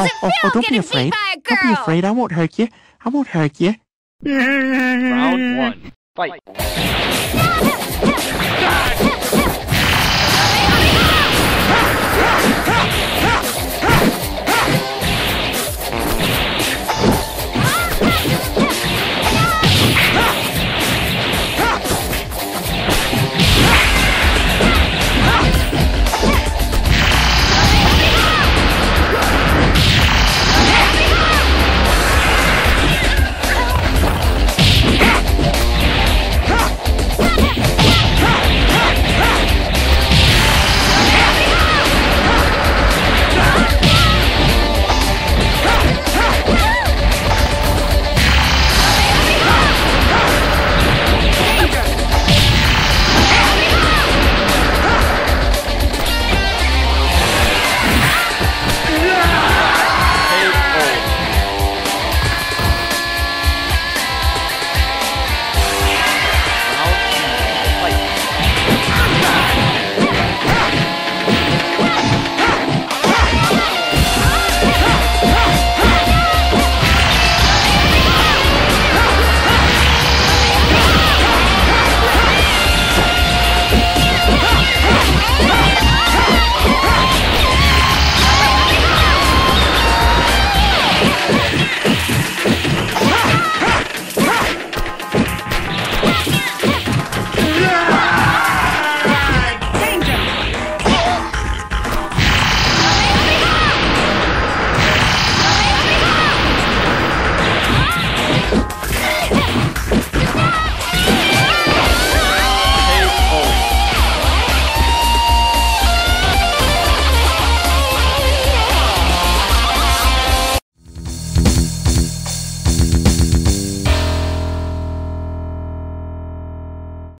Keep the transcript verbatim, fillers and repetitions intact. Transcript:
does it oh, feel oh, don't getting be afraid. beat by a girl? Don't be afraid. I won't hurt you. I won't hurt you. Round one. Fight.